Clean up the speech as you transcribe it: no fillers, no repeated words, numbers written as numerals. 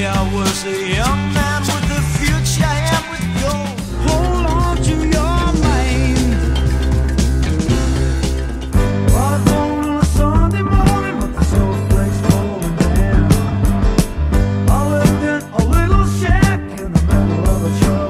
Yesterday I was a young man with a future and with gold. Hold on to your mind. Was on a Sunday morning with the snowflakes falling down. I lived in a little shack in the middle of a truck.